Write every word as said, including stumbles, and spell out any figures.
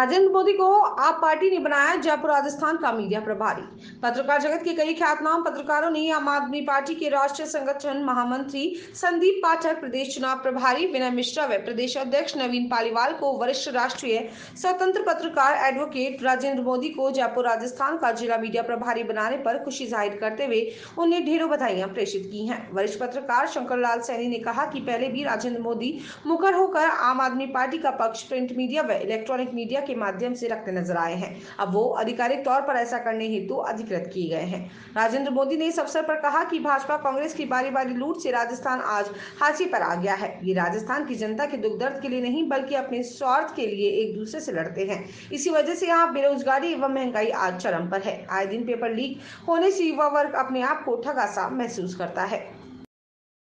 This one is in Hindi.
राजेंद्र मोदी को आप पार्टी ने बनाया जयपुर राजस्थान का मीडिया प्रभारी। पत्रकार जगत के कई ख्यातनाम पत्रकारों ने आम आदमी पार्टी के राष्ट्रीय संगठन महामंत्री संदीप पाठक, प्रदेश चुनाव प्रभारी विनय मिश्रा व प्रदेश अध्यक्ष नवीन पालीवाल को वरिष्ठ राष्ट्रीय स्वतंत्र पत्रकार एडवोकेट राजेंद्र मोदी को जयपुर राजस्थान का जिला मीडिया प्रभारी बनाने पर खुशी जाहिर करते हुए उन्हें ढेरों बधाइयां प्रेषित की हैं। वरिष्ठ पत्रकार शंकर लाल सैनी ने कहा कि पहले भी राजेंद्र मोदी मुखर होकर आम आदमी पार्टी का पक्ष प्रिंट मीडिया व इलेक्ट्रॉनिक मीडिया के माध्यम से रखते नजर आए हैं। अब वो आधिकारिक तौर पर ऐसा करने हेतु अधिकृत किए गए हैं। राजेंद्र मोदी ने इस अवसर पर कहा कि भाजपा कांग्रेस की बारी बारी लूट से राजस्थान आज हाशिए पर आ गया है। ये राजस्थान की जनता के दुख दर्द के लिए नहीं बल्कि अपने स्वार्थ के लिए एक दूसरे से लड़ते हैं। इसी वजह से यहाँ बेरोजगारी एवं महंगाई आज चरम पर है। आए दिन पेपर लीक होने से युवा वर्ग अपने आप को ठगा सा महसूस करता है।